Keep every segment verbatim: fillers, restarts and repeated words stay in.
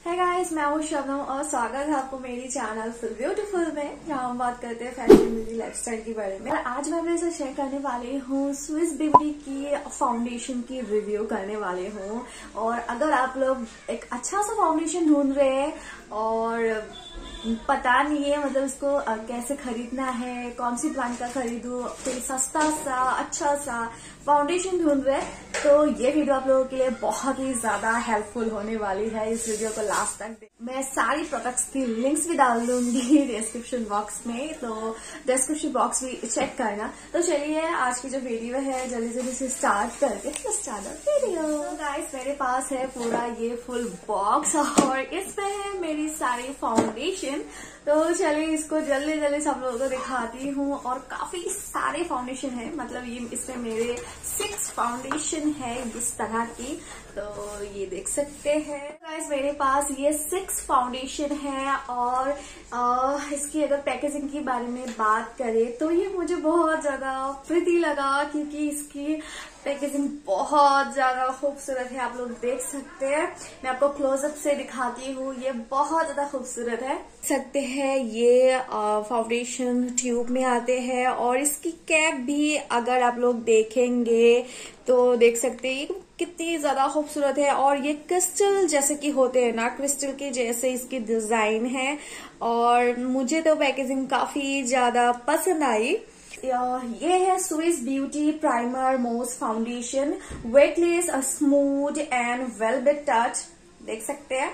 है गाइस, मैं हूँ शबनम और स्वागत है आपको मेरी चैनल फुल ब्यूटीफुल में, जहाँ हम बात करते हैं फैशन ब्यूटी लाइफस्टाइल के बारे में। और आज मैं अपने साथ शेयर करने वाली हूँ स्विस ब्यूटी की फाउंडेशन की रिव्यू करने वाली हूँ। और अगर आप लोग एक अच्छा सा फाउंडेशन ढूंढ रहे हैं और पता नहीं है मतलब इसको कैसे खरीदना है, कौन सी ब्रांड का खरीदूं, फिर सस्ता सा अच्छा सा फाउंडेशन ढूंढ रहे हैं, तो ये वीडियो आप लोगों के लिए बहुत ही ज्यादा हेल्पफुल होने वाली है। इस वीडियो को लास्ट तक मैं सारी प्रोडक्ट्स की लिंक्स भी डाल दूंगी डिस्क्रिप्शन बॉक्स में, तो डिस्क्रिप्शन बॉक्स भी चेक करना। तो चलिए आज की जो वीडियो है जल्दी जल्दी से स्टार्ट करके स्टार्ट वीडियो। गाइस मेरे पास है पूरा ये फुल बॉक्स और इसमें है मेरी सारी फाउंडेशन। तो चलिए इसको जल्दी जल्दी सब लोगों को दिखाती हूँ। और काफी सारे फाउंडेशन है, मतलब ये इसमें मेरे सिक्स फाउंडेशन है इस तरह की, तो ये देख सकते हैं गाइस मेरे पास ये सिक्स फाउंडेशन है। और आ, इसकी अगर पैकेजिंग के बारे में बात करें तो ये मुझे बहुत ज्यादा प्रीति लगा, क्योंकि इसकी पैकेजिंग बहुत ज्यादा खूबसूरत है। आप लोग देख सकते हैं, मैं आपको क्लोजअप से दिखाती हूँ, ये बहुत ज्यादा खूबसूरत है। देख सकते हैं ये फाउंडेशन ट्यूब में आते हैं और इसकी कैप भी अगर आप लोग देखेंगे तो देख सकते हैं कितनी ज्यादा खूबसूरत है। और ये क्रिस्टल जैसे कि होते हैं ना, क्रिस्टल के जैसे इसकी डिजाइन है और मुझे तो पैकेजिंग काफी ज्यादा पसंद आई। ये है Swiss beauty primer mousse foundation, weightless, smooth and velvet touch. देख सकते हैं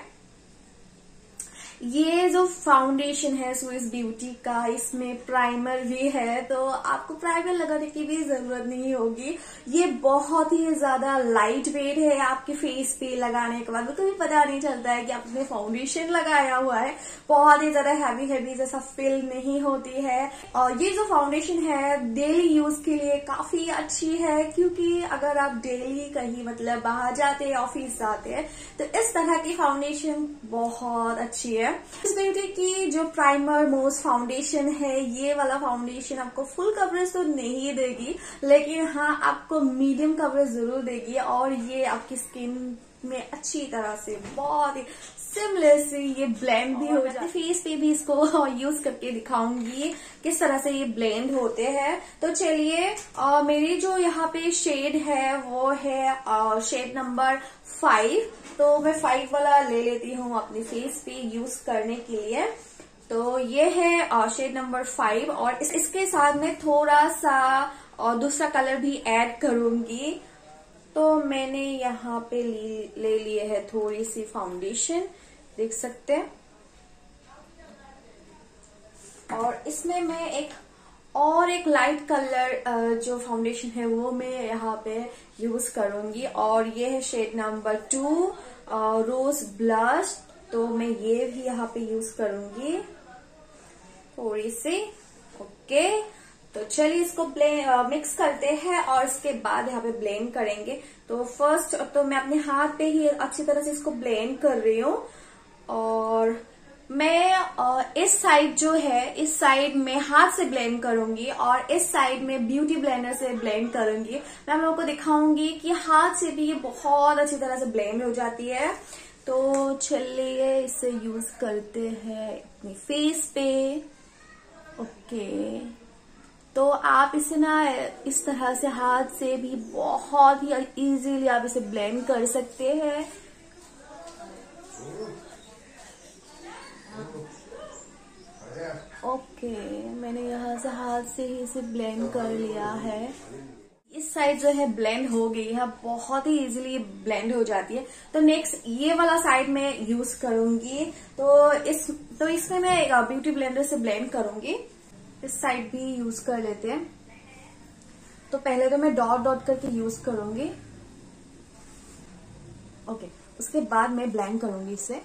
ये जो फाउंडेशन है स्विस ब्यूटी का, इसमें प्राइमर भी है, तो आपको प्राइमर लगाने की भी जरूरत नहीं होगी। ये बहुत ही ज्यादा लाइट वेट है, आपके फेस पे लगाने के बाद बिल्कुल भी पता नहीं चलता है कि आपने फाउंडेशन लगाया हुआ है। बहुत ही ज्यादा हैवी हैवी जैसा फील नहीं होती है। और ये जो फाउंडेशन है डेली यूज के लिए काफी अच्छी है, क्योंकि अगर आप डेली कहीं मतलब बाहर जाते हैं, ऑफिस जाते हैं, तो इस तरह की फाउंडेशन बहुत अच्छी है। इस ब्यूटी की जो प्राइमर मोस फाउंडेशन है, ये वाला फाउंडेशन आपको फुल कवरेज तो नहीं देगी, लेकिन हाँ आपको मीडियम कवरेज जरूर देगी। और ये आपकी स्किन में अच्छी तरह से बहुत ही सिमलेसली ये ब्लेंड भी हो जाता है। फेस पे भी इसको यूज करके दिखाऊंगी किस तरह से ये ब्लेंड होते हैं। तो चलिए मेरी जो यहाँ पे शेड है वो है शेड नंबर फाइव, तो मैं फाइव वाला ले लेती हूँ अपनी फेस पे यूज करने के लिए। तो ये है शेड नंबर फाइव और इस, इसके साथ में थोड़ा सा और दूसरा कलर भी ऐड करूंगी। तो मैंने यहाँ पे ले लिए है थोड़ी सी फाउंडेशन, देख सकते हैं। और इसमें मैं एक और एक लाइट कलर जो फाउंडेशन है वो मैं यहाँ पे यूज करूंगी, और ये है shade number two rose blush, तो मैं ये भी यहाँ पे यूज करूंगी थोड़ी सी। ओके, तो चलिए इसको ब्लेंड मिक्स करते हैं और इसके बाद यहाँ पे ब्लेंड करेंगे। तो फर्स्ट तो मैं अपने हाथ पे ही अच्छी तरह से इसको ब्लेंड कर रही हूँ। और मैं इस साइड जो है, इस साइड में हाथ से ब्लेंड करूंगी और इस साइड में ब्यूटी ब्लेंडर से ब्लेंड करूंगी। मैं आप लोगों को दिखाऊंगी कि हाथ से भी ये बहुत अच्छी तरह से ब्लेंड हो जाती है। तो चलिए इसे यूज करते हैं अपनी फेस पे। ओके, तो आप इसे ना इस तरह से हाथ से भी बहुत ही इजीली आप इसे ब्लेंड कर सकते हैं। ओके okay, मैंने यहाँ से हाथ से ही इसे ब्लेंड कर लिया है। इस साइड जो है ब्लेंड हो गई है, बहुत ही इजीली ब्लेंड हो जाती है। तो नेक्स्ट ये वाला साइड में यूज करूंगी, तो इस तो इसमें मैं ब्यूटी ब्लेंडर से ब्लेंड करूंगी। इस साइड भी यूज कर लेते हैं। तो पहले तो मैं डॉट डॉट करके यूज करूंगी। ओके, उसके बाद मैं ब्लेंड करूंगी इसे।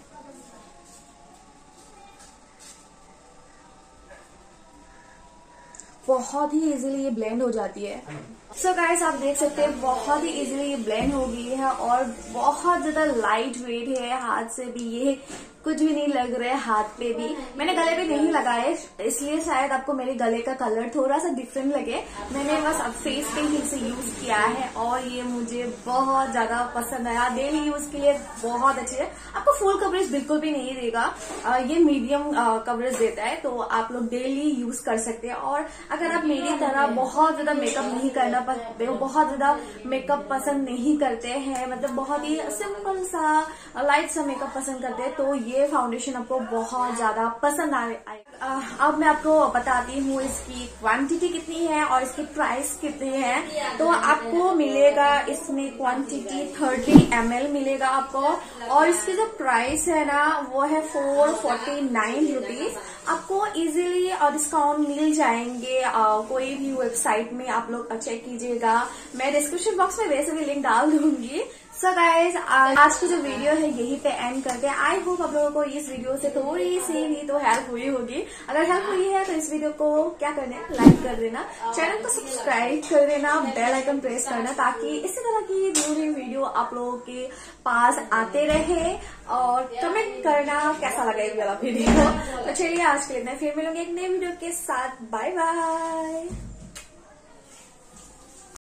बहुत ही इजीली ये ब्लेंड हो जाती है। सो so गाइस, आप देख सकते हैं बहुत ही इजीली ये ब्लेंड हो गई है और बहुत ज्यादा लाइट वेट है। हाथ से भी ये कुछ भी नहीं लग रहा है, हाथ पे भी। मैंने गले पे नहीं लगाए, इसलिए शायद आपको मेरे गले का कलर थोड़ा सा डिफरेंट लगे। मैंने बस अब फेस पे ही इसे यूज किया है और ये मुझे बहुत ज्यादा पसंद आया। डेली यूज के लिए बहुत अच्छी है। आपको फुल कवरेज बिल्कुल भी नहीं देगा, आ, ये मीडियम कवरेज देता है, तो आप लोग डेली यूज कर सकते हैं। और अगर आप मेरी तरह बहुत ज्यादा मेकअप नहीं करना पसंद, बहुत ज्यादा मेकअप पसंद नहीं करते हैं, मतलब बहुत ही सिंपल सा लाइट सा मेकअप पसंद करते हैं, तो ये फाउंडेशन आपको बहुत ज्यादा पसंद आए। अब मैं आपको बताती हूँ इसकी क्वांटिटी कितनी है और इसकी प्राइस कितनी है। तो आपको मिलेगा इसमें क्वांटिटी थर्टी एम एल मिलेगा आपको, और इसकी जो प्राइस है ना वो है फोर फोर्टी नाइन रुपीज। आपको इजीली और डिस्काउंट मिल जाएंगे, आ, कोई भी वेबसाइट में आप लोग चेक कीजिएगा। मैं डिस्क्रिप्शन बॉक्स में वैसे भी लिंक डाल दूंगी। सो so गाइज, आज की जो वीडियो है यहीं पे एंड करते हैं। आई होप आप लोगों को इस वीडियो से थोड़ी सी भी तो हेल्प हुई होगी। अगर हेल्प हुई है तो इस वीडियो को क्या करना है, लाइक कर देना, चैनल को सब्सक्राइब कर देना, बेल आइकन प्रेस करना, ताकि इसी तरह की न्यू न्यू वीडियो आप लोगों के पास आते रहे। और कमेंट करना कैसा लगा ये वाला वीडियो। तो चलिए आज के लिए फिर मिलूंगी एक नई वीडियो के साथ। Bye bye.